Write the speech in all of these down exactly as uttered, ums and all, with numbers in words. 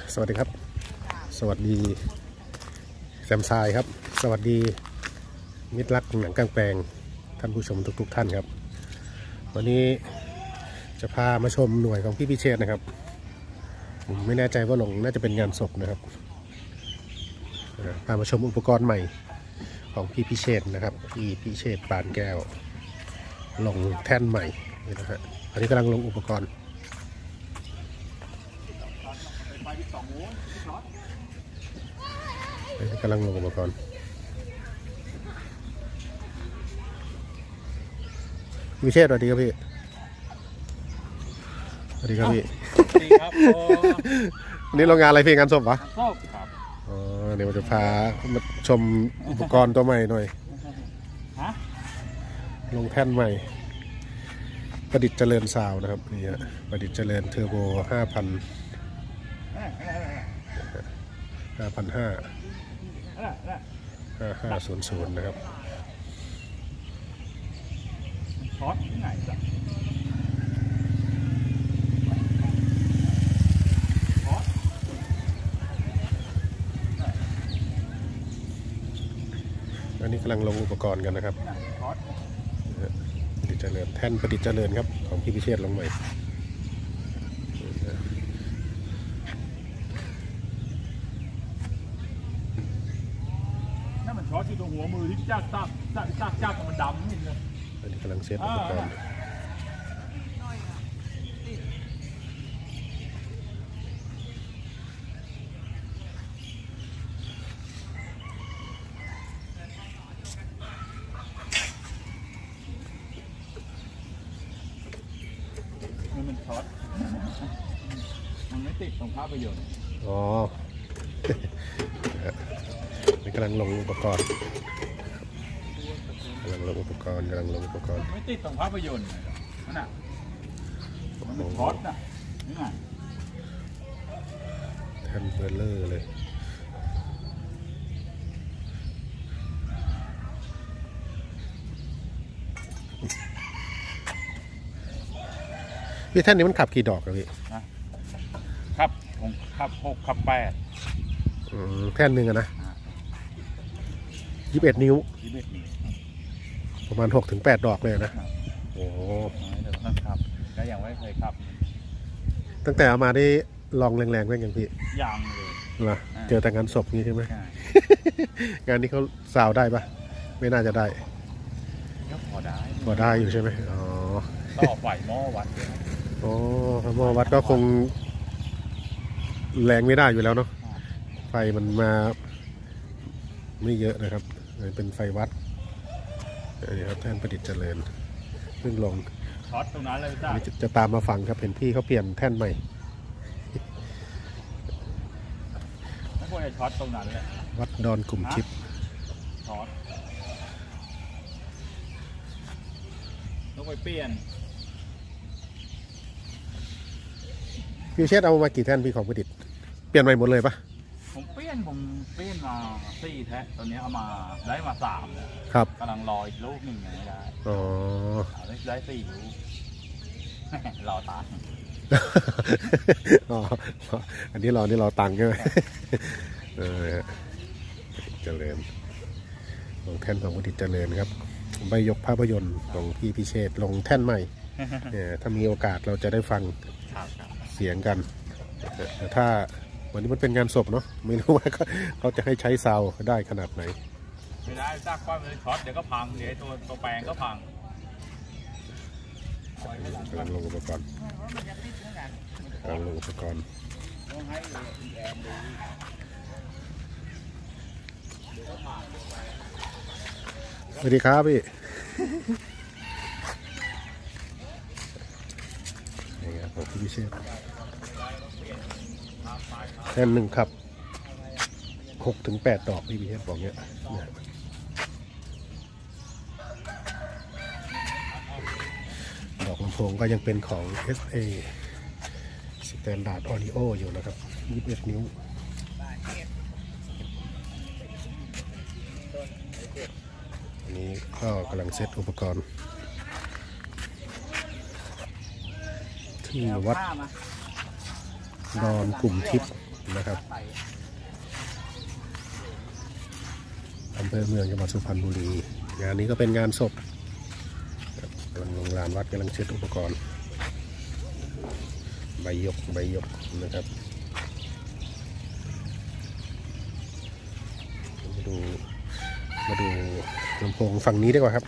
สวัสดีครับสวัสดีแซมซายครับสวัสดีมิตรรักหนังกลางแปลงท่านผู้ชมทุกๆ ท่านครับวันนี้จะพามาชมหน่วยของพี่พิเชษนะครับผมไม่แน่ใจว่าหลงน่าจะเป็นงานศพนะครับพามาชมอุปกรณ์ใหม่ของพี่พิเชษนะครับพี่พิเชษปานแก้วลงแท่นใหม่นี่นะฮะอันนี้กำลังลงอุปกรณ์กำลังลงอุปกรณ์พิเชษสวัสดีครับพี่สวัสดีครับพี่สวัสดีครับนี่โรงงานอะไรพี่งานศพวะศพครับอ๋อเดี๋ยวจะพามาชมอุปกรณ์ตัวใหม่หน่อยลงแท่นใหม่ประดิษฐ์เจริญซาวนะครับนี่ฮะประดิษฐ์เจริญเทอร์โบห้าพันห้าพันห้าห้าห้าศูนย์ศูนย์นะครับช็อตที่ไหนจ้ะอันนี้กำลังลงอุปกรณ์กันนะครับประดิษฐ์เจริญแท่นประดิษฐ์เจริญครับของพี่พิเชษลงใหม่นั่นมันช็อตที่ตรงหัวมือที่จับจับจับจับจับมันดำนี่เลยอันนี้กำลังเซตอุปกรณ์มันช็อตมันไม่ติดตรงภาพยนตร์อ๋อนี่กำลังลงอุปกรณ์กำลังลงอุปกรณ์กำลังลงอุปกรณ์ไม่ติดตรงภาพยนตร์นั่นน่ะมันเป็นช็อตน่ะนี่ไงแท่นเบลเลอร์เลยพี่แท่นนี้มันขับกี่ดอกครับพี่ครับผมขับหกขับแปดแท่นหนึ่งอะนะยี่สิบเอ็ดนิ้วประมาณหกถึงแปดดอกเลยนะโอ้ครับก็ยังไม่เคยขับตั้งแต่เอามาได้ลองแรงๆไว้ยังพี่ยังเลยเหรอเจอแต่งานศพนี้ใช่ไหมงานนี้เขาสาวได้ปะไม่น่าจะได้ก็พอได้พอได้อยู่ใช่ไหมอ๋อต่อไฟหม้อวัดโอ้หม้อวัดก็คงแรงไม่ได้อยู่แล้วเนาะไฟมันมาไม่เยอะนะครับเป็นไฟวัดนี่ครับแท่นประดิษฐ์เจริญเพิ่งลงช็อตตรงนั้นเลยจ้าจะตามมาฟังครับเห็นพี่เขาเปลี่ยนแท่นใหม่ไม่ควรจะช็อตตรงนั้นเลยวัดดอนกลุ่มชิปช็อตต้องไปเปลี่ยนพี่เชษเอามากี่แท่นพี่ของประดิษฐ์เปลี่ยนใหม่หมดเลยปะผมเปลี่ยนผมเปลี่ยนมาสี่แท่นตอนนี้เอามาได้มาสามแล้วครับกำลังรออีกลูกหนึ่งยังไม่ได้อ๋อได้สี่ลูกรอตังค์อ๋ออันนี้รอนี่รอตังค์ใช่ไหมเออเจริญลงแท่นของประดิษฐ์เจริญครับใบยกภาพยนตร์ของพี่พิเชษลงแท่นใหม่เนี่ยถ้ามีโอกาสเราจะได้ฟังเสียงกันแต่ถ้าวันนี้มันเป็นงานศพเนาะไม่รู้ว่าเขาจะให้ใช้ซาวได้ขนาดไหนไม่ได้ซากก้อนเลยช็อตเดี๋ยวก็พังเดี๋ยวตัวตัวแปลงก็พังการลงอุปกรณ์การลงอุปกรณ์สวัสดีครับพี่นี่ครับผมพี่เชษแท่นหนึ่งครับหกถึงแปดดอกพี่พี่เชษบอกเนี้ยดอกลำโพงก็ยังเป็นของ เอส เอ Standard Audio อยู่นะครับยี่สิบเอ็ดนิ้วอันนี้ก็กำลังเซตอุปกรณ์ที่วัดดอนกลุ่มทิพย์นะครับอำเภอเมืองจังหวัดสุพรรณบุรีงานนี้ก็เป็นงานศพกำลังลงลานวัดกำลังเช็ดอุปกรณ์ใบยกใบยกนะครับมาดูมาดูลำโพงฝั่งนี้ดีกว่าครับ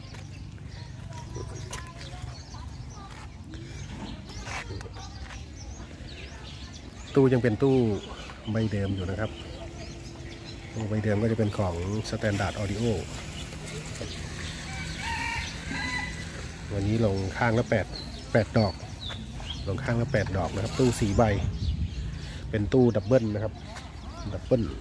ตู้ยังเป็นตู้ใบเดิมอยู่นะครับตู้ใบเดิมก็จะเป็นของ Standard Audio วันนี้ลงข้างละแปด แปดดอกลงข้างละแปดดอกนะครับตู้สี่ใบเป็นตู้ดับเบิลนะครับดับเบิล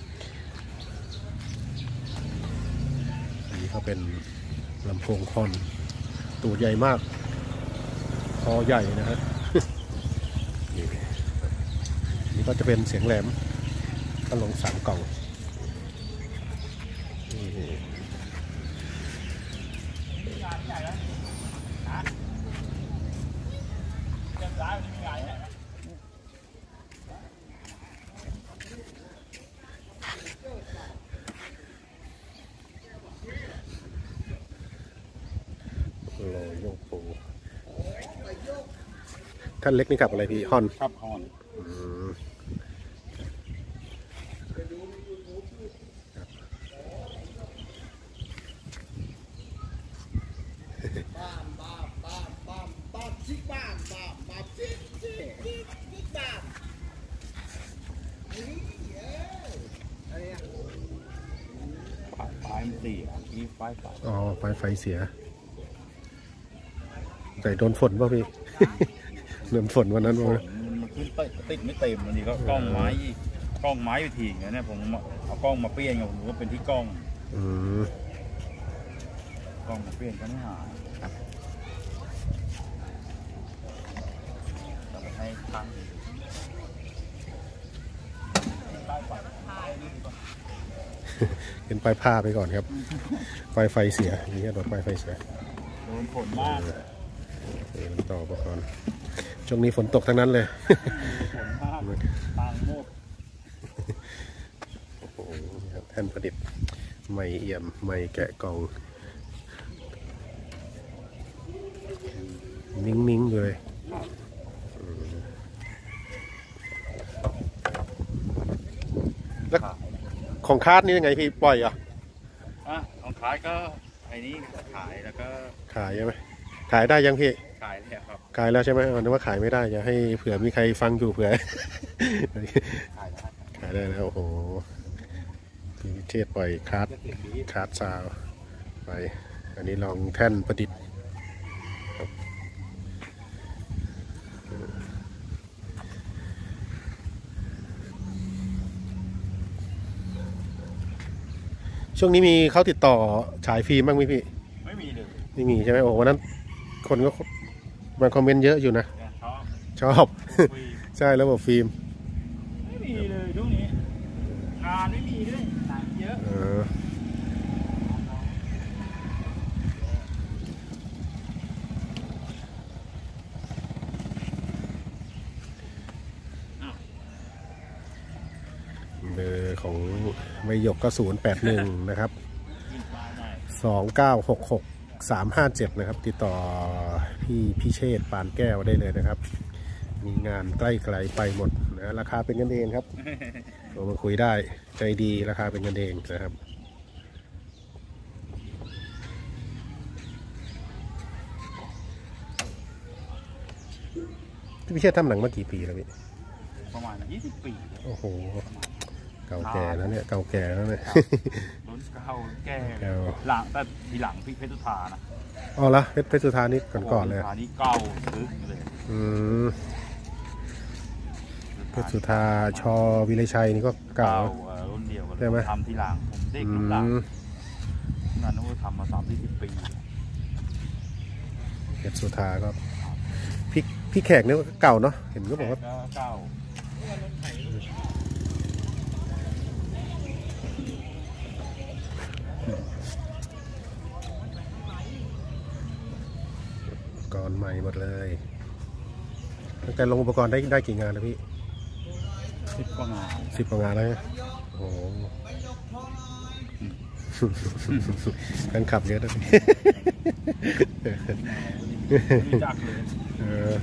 อันนี้ก็เป็นลำโพงคอนตัวใหญ่มากคอใหญ่นะฮะ นี่นี่ก็จะเป็นเสียงแหลมก็ลงสามกล่องโลโยกปูท่านเล็กนี่ขับอะไรพี่ฮอนครับฮอน ไฟมันเสียที่ไฟไฟอ๋อไฟไฟเสียแต่โดนฝนป่ะพี่ โดนฝนวันนั้นป่ะมันขึ้นติดไม่เต็มวันนี้ก็กล้องไม้กล้องไม้อยู่ทีอย่างนี้ผมเอากล้องมาเปลี่ยนกับผมก็เป็นที่กล้องกล้องมาเปลี่ยนก็ไม่หายจะไปให้ทางเป็นปลายผ้าไปก่อนครับปลายไฟเสียอย่างเงี้ยโดนปลายไฟเสียโดนฝนมากนี่มันต่ออุปกรณ์ช่วงนี้ฝนตกทั้งนั้นเลยฝนมากตางโมกโอ้โหแท่นประดิษฐ์ไม่เอี่ยมไม่แกะกล่องนิ่งๆเลยแล้วของคาดนี่ยังไงพี่ปล่อยอ่ะอ่ะของขายก็ไอ้นี่ขายแล้วก็ขายใช่ไหมขายได้ยังพี่ขายแล้วครับขายแล้วใช่ไหมนึกว่าขายไม่ได้จะให้เผื่อมีใครฟังอยู่เผื่อขายได้ขายได้แล้วโอ้โหพี่เทศปล่อยคาดคาดซาวไปอันนี้ลองแท่นประดิษฐ์ช่วงนี้มีเขาติดต่อฉายฟิล์มบ้างไหมพี่ไม่มีเลยไม่มีใช่ไหมโอ้วันนั้นคนก็มาคอมเมนต์เยอะอยู่นะชอบชอบใช่แล้วบอกฟิล์มไม่มีเลยช่วงนี้งานไม่มีด้วยหนังเยอะเบอร์ของใบหยกก็ศูนย์แปดหนึ่งนะครับสองเก้าหกหกสามห้าเจ็ดนะครับติดต่อพี่พิเชษฐ์ปานแก้วได้เลยนะครับมีงานใกล้ไกลไปหมดนะราคาเป็นกันเองครับโทรมาคุยได้ใจดีราคาเป็นกันเองนะครับพี่พิเชษฐ์ทำหนังมากี่ปีแล้วพี่ประมาณยี่สิบปีโอ้โหเก่าแก่แล้วเนี่ยเก่าแก่แล้วเนี่ยรุ่นเก่าแก่หลังแต่ทีหลังพี่เพชรสุธานะอ๋อละเพชรเพชรสุธานี่ก่อนก่อนเลยเพชรสุธานี่เก่าลึกเลยอืมเพชรสุธาชอวิไลชัยนี่ก็เก่ารุ่นเดียวกันใช่ไหมทำทีหลังผมเด็กรุ่นหลังงานนู้นทำมาสามสี่สิบปีเพชรสุธาก็พี่พี่แขกเนี่ยเก่าเนาะเห็นก็บอกว่าเก่าก่อนใหม่หมดเลยตั้งแต่ลงอุปกรณ์ได้ได้กี่งานแล้วพี่สิบกว่างานสิบกว่างานแล้วโอ้แฟนคลับเยอะด้วยรู้จักเลยเออ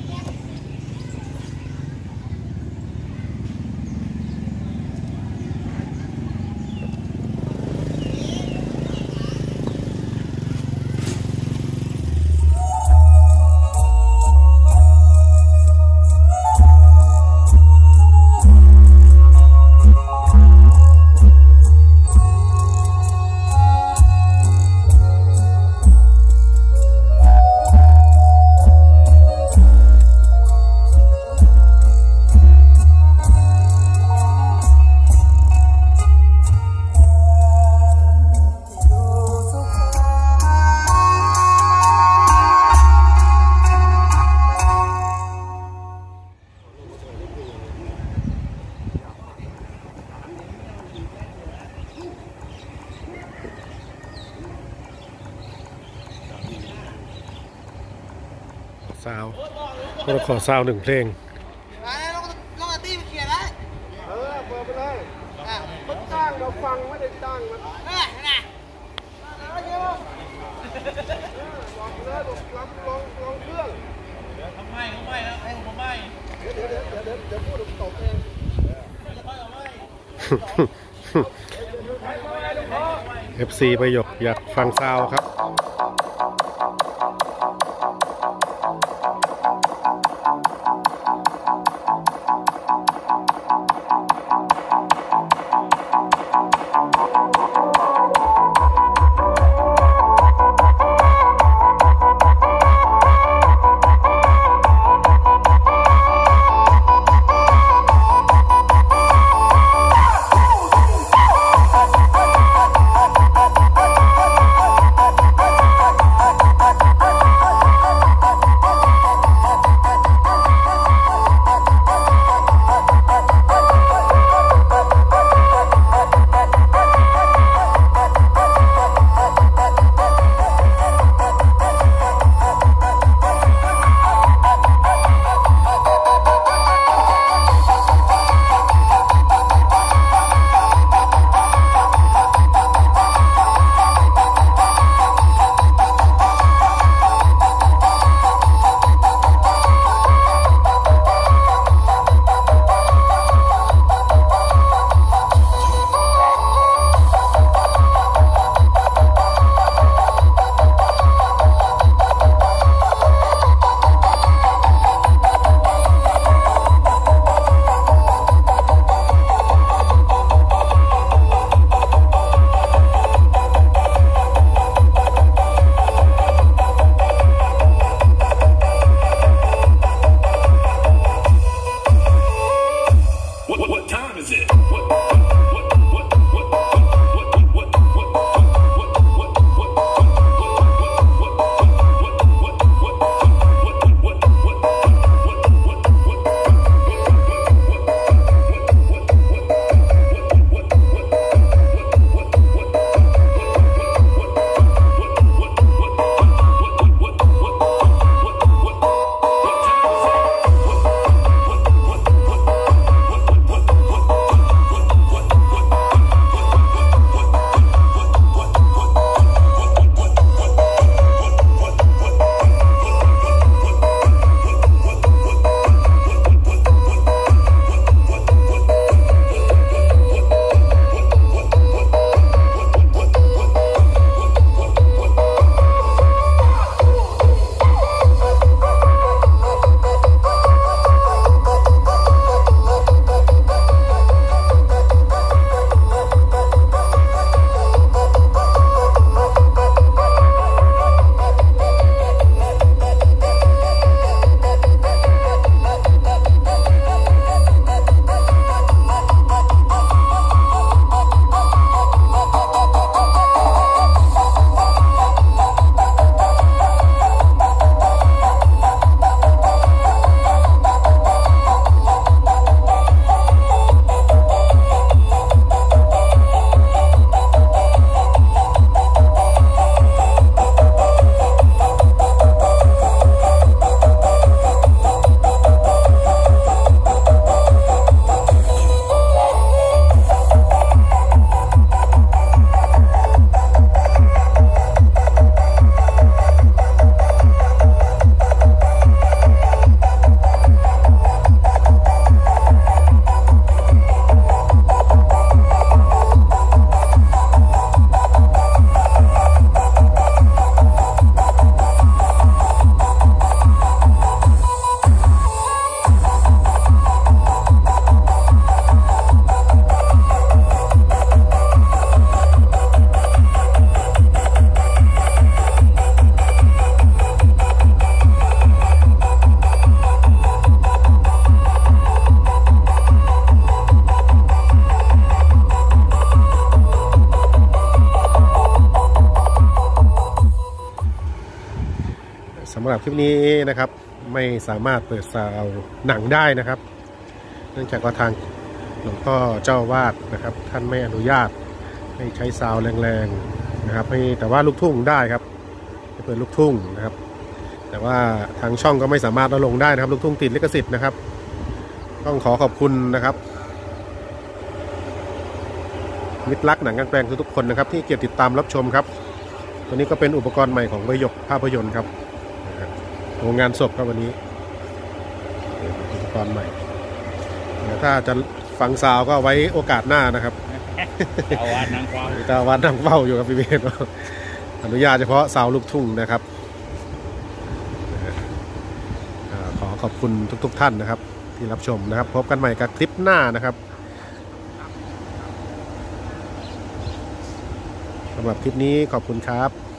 ซาวก็ขอซาวหนึ่งเพลงมาแล้วลองอาตี้มันเขียนแล้วเออเปิดไปเลยมันจ้างเราฟังไม่ได้จ้างมันเออน่ะเอาเยอะลองเลยลองลองลองเครื่องเดี๋ยวทำไมเขาไม่แล้วให้ผมไม่เดี๋ยวเดี๋ยวเดี๋ยวเดี๋ยวเดี๋ยวพูดตกเองเอฟซีประโยคอยากฟังซาวครับหรับคลิปนี้นะครับไม่สามารถเปิดซาวหนังได้นะครับเนื่องจากว่าทางหลวงพ่อเจ้าวาดนะครับท่านไม่อนุญาตให้ใช้ซาวแรงๆนะครับให้แต่ว่าลูกทุ่งได้ครับให้เปิดลูกทุ่งนะครับแต่ว่าทางช่องก็ไม่สามารถเอาลงได้นะครับลูกทุ่งติดลิขสิทธิ์นะครับต้องขอขอบคุณนะครับมิตรรักหนังกลางแปลงทุกๆคนนะครับที่เกียรติติดตามรับชมครับตัวนี้ก็เป็นอุปกรณ์ใหม่ของใบหยกภาพยนตร์ครับโรงงานศพครับวันนี้อุปกรณ์ใหม่ถ้าจะฟังซาวก็ไว้โอกาสหน้านะครับเอาวันนางฟ้าตาวัดนั่งเฝ้าอยู่กับพี่เบนอนุญาตเฉพาะซาวลูกทุ่งนะครับขอขอบคุณทุกๆท่านนะครับที่รับชมนะครับพบกันใหม่กับคลิปหน้านะครับสำหรับคลิปนี้ขอบคุณครับ